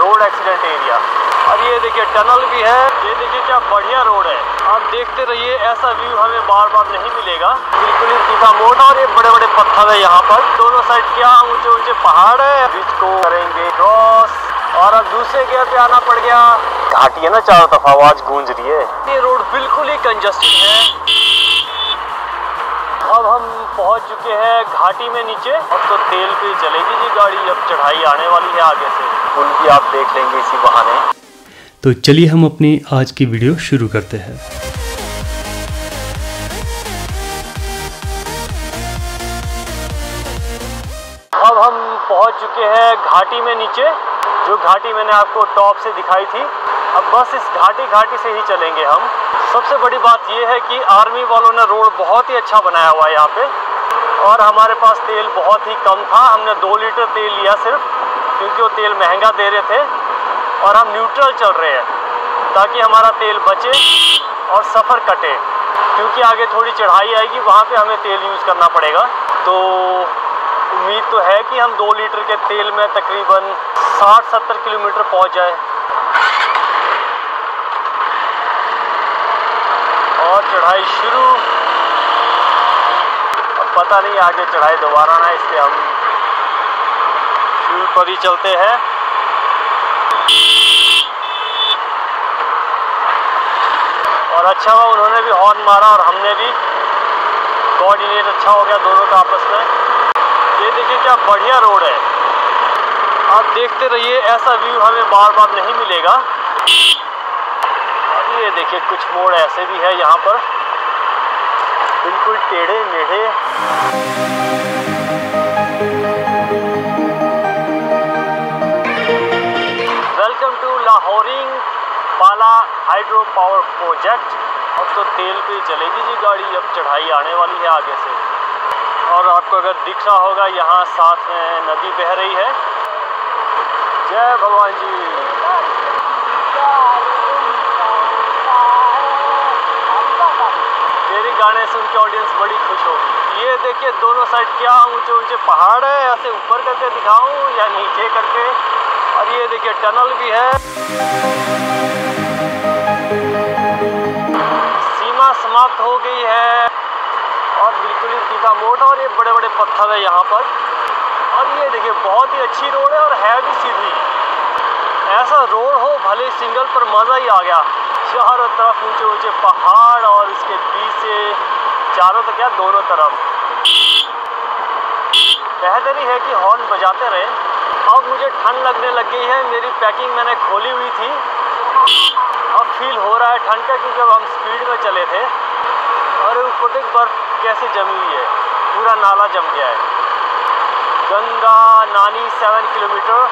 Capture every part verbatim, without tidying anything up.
Road accident area. और ये देखिए टनल भी है, ये देखिए क्या बढ़िया रोड है। आप देखते रहिए, ऐसा व्यू हमें बार बार नहीं मिलेगा। बिल्कुल ही सीधा मोड़ और ये बड़े बड़े पत्थर है यहाँ पर, दोनों साइड क्या ऊंचे ऊंचे पहाड़ है। ब्रिज को करेंगे क्रॉस और अब दूसरे गियर पे आना पड़ गया। घाटी है ना, चारों तरफ आवाज गूंज रही है। ये रोड बिल्कुल ही कंजस्टेड है। अब हम पहुंच चुके हैं घाटी में नीचे। अब तो तेल पे चलेगी जी गाड़ी, अब चढ़ाई आने वाली है आगे से। पुल भी आप देख लेंगे इसी बहाने। तो चलिए हम अपनी आज की वीडियो शुरू करते हैं। अब हम पहुंच चुके हैं घाटी में नीचे, जो घाटी मैंने आपको टॉप से दिखाई थी। अब बस इस घाटी घाटी से ही चलेंगे हम। सबसे बड़ी बात यह है कि आर्मी वालों ने रोड बहुत ही अच्छा बनाया हुआ है यहाँ पे। और हमारे पास तेल बहुत ही कम था, हमने दो लीटर तेल लिया सिर्फ, क्योंकि वो तेल महंगा दे रहे थे। और हम न्यूट्रल चल रहे हैं ताकि हमारा तेल बचे और सफ़र कटे, क्योंकि आगे थोड़ी चढ़ाई आएगी, वहाँ पे हमें तेल यूज़ करना पड़ेगा। तो उम्मीद तो है कि हम दो लीटर के तेल में तकरीबन साठ सत्तर किलोमीटर पहुँच जाए। और चढ़ाई शुरू। अब पता नहीं आगे चढ़ाई दोबारा ना, इसलिए हम फ्यूल पर ही चलते हैं। और अच्छा हुआ उन्होंने भी हॉर्न मारा और हमने भी, कोऑर्डिनेट अच्छा हो गया दोनों का आपस में। ये देखिए क्या बढ़िया रोड है। आप देखते रहिए, ऐसा व्यू हमें बार बार नहीं मिलेगा। और ये देखिए कुछ मोड़ ऐसे भी है यहाँ पर, बिल्कुल टेढ़े मेढ़े। वेलकम टू लाहौरिंग पाला हाइड्रो पावर प्रोजेक्ट। अब तो तेल पे चलेगी जी गाड़ी, अब चढ़ाई आने वाली है आगे से। और आपको अगर दिख रहा होगा, यहाँ साथ में नदी बह रही है। जय भगवान जी। मेरे गाने सुन के ऑडियंस बड़ी खुश होगी। ये देखिए दोनों साइड क्या ऊंचे ऊंचे पहाड़ है, ऐसे ऊपर करके दिखाऊं या नीचे करके। और ये देखिए टनल भी है। सीमा समाप्त हो गई है और बिल्कुल ही सीधा मोड़ और ये बड़े बड़े पत्थर है यहाँ पर। और ये देखिए बहुत ही अच्छी रोड है और है भी सीधी। ऐसा रोड हो भले सिंगल, पर मज़ा ही आ गया। चारों तरफ ऊंचे ऊंचे पहाड़ और इसके बीच से चारों तक क्या दोनों तरफ। बेहतर ही है कि हॉर्न बजाते रहे। अब मुझे ठंड लगने लग गई है। मेरी पैकिंग मैंने खोली हुई थी, अब फील हो रहा है ठंड का, क्योंकि जब हम स्पीड में चले थे। और ऊपर तक बर्फ कैसे जमी हुई है, पूरा नाला जम गया है। गंगा नानी सेवन किलोमीटर।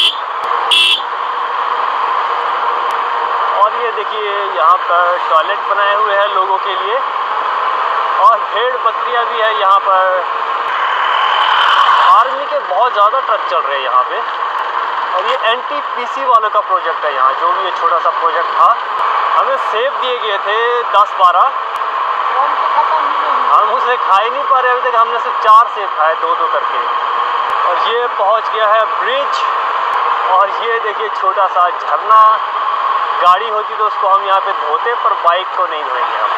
और ये देखिए यहाँ पर टॉयलेट बनाए हुए हैं लोगों के लिए, और भेड़ बकरियाँ भी है यहाँ पर। आर्मी के बहुत ज़्यादा ट्रक चल रहे हैं यहाँ पे। और ये एन टी पी सी वालों का प्रोजेक्ट है यहाँ, जो भी ये छोटा सा प्रोजेक्ट था। हमें सेब दिए गए थे दस बारह, हम उसे खा ही नहीं पा रहे अभी तक। हमने सिर्फ चार सेब खाए, दो दो करके। और ये पहुँच गया है ब्रिज। और ये देखिए छोटा सा झरना। गाड़ी होती तो उसको हम यहाँ पे धोते, पर बाइक को नहीं धोएंगे हम।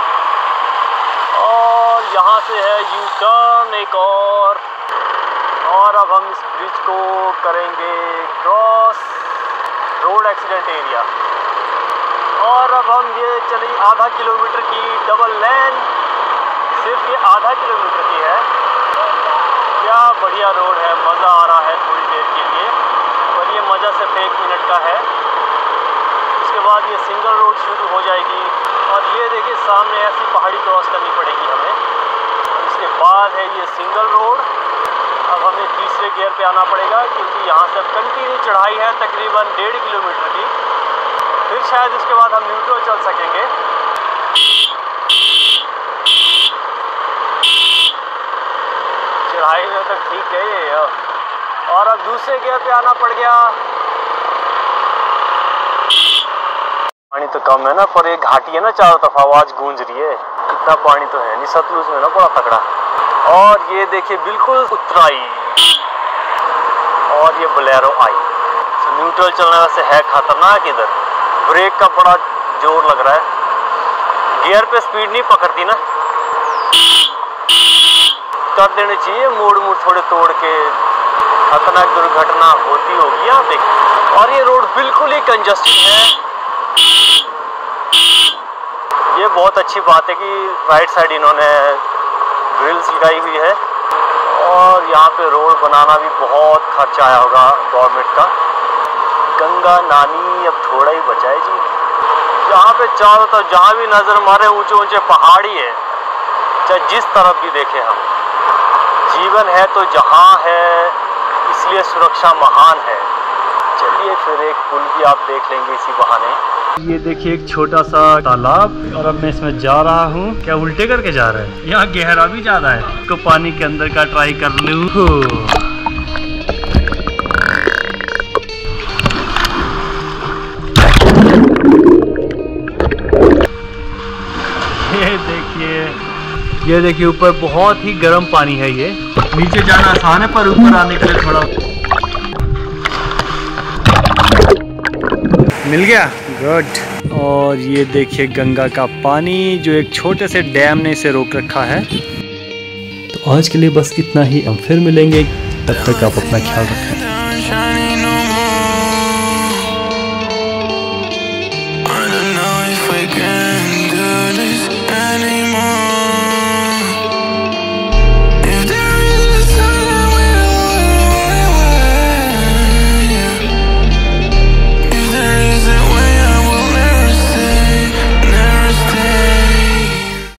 और यहाँ से है यू टर्न एक और। और अब हम इस ब्रिज को करेंगे क्रॉस, रोड एक्सीडेंट एरिया। और अब हम ये चली आधा किलोमीटर की डबल लेन, सिर्फ ये आधा किलोमीटर की है। क्या बढ़िया रोड है, मज़ा आ रहा है थोड़ी देर के लिए, पर ये मज़ा सिर्फ एक मिनट का है। उसके बाद ये सिंगल रोड शुरू हो जाएगी। और ये देखिए सामने ऐसी पहाड़ी क्रॉस करनी पड़ेगी हमें। इसके बाद है ये सिंगल रोड। अब हमें तीसरे गियर पे आना पड़ेगा, क्योंकि यहाँ से कंटिन्यू चढ़ाई है तकरीबन डेढ़ किलोमीटर की। फिर शायद इसके बाद हम न्यूट्रल चल सकेंगे। चढ़ाई में तो ठीक है ये। और अब दूसरे गियर पे आना पड़ गया। पानी तो कम है ना, पर एक घाटी है ना, चारों तरफ आवाज गूंज रही है। इतना पानी तो है नहीं सतलुज में ना, बड़ा तगड़ा। और ये देखिए बिल्कुल उतराई। और ये बोलेरो आई। न्यूट्रल चलने वैसे है खतरनाक। इधर ब्रेक का बड़ा जोर लग रहा है। गियर पे स्पीड नहीं पकड़ती ना, कर देने चाहिए मोड़ मोड़ थोड़े तोड़ के। खतरनाक दुर्घटना होती होगी यहाँ पे। और ये रोड बिल्कुल ही कंजस्टेड है। ये बहुत अच्छी बात है कि राइट साइड इन्होंने ग्रिल्स लगाई हुई है। और यहाँ पे रोड बनाना भी बहुत खर्चा आया होगा गवर्नमेंट का। गंगा नानी अब थोड़ा ही बचा है जी। यहाँ पे चारों तरफ जहाँ भी नजर मारे ऊंचे ऊंचे पहाड़ी है, चाहे जिस तरफ भी देखे हम। जीवन है तो जहाँ है, इसलिए सुरक्षा महान है। चलिए फिर एक पुल भी आप देख लेंगे इसी बहाने। ये देखिए एक छोटा सा तालाब, और अब मैं इसमें जा रहा हूँ। क्या उल्टे करके जा रहा है? यहाँ गहरा भी ज्यादा है, तो पानी के अंदर का ट्राई कर लूँ। ये देखिए, ये देखिए ऊपर बहुत ही गर्म पानी है। ये नीचे जाना आसान है, पर ऊपर आने के लिए थोड़ा मिल गया। गुड। और ये देखिए गंगा का पानी, जो एक छोटे से डैम ने इसे रोक रखा है। तो आज के लिए बस इतना ही, हम फिर मिलेंगे। तब तक आप अपना ख्याल रखें।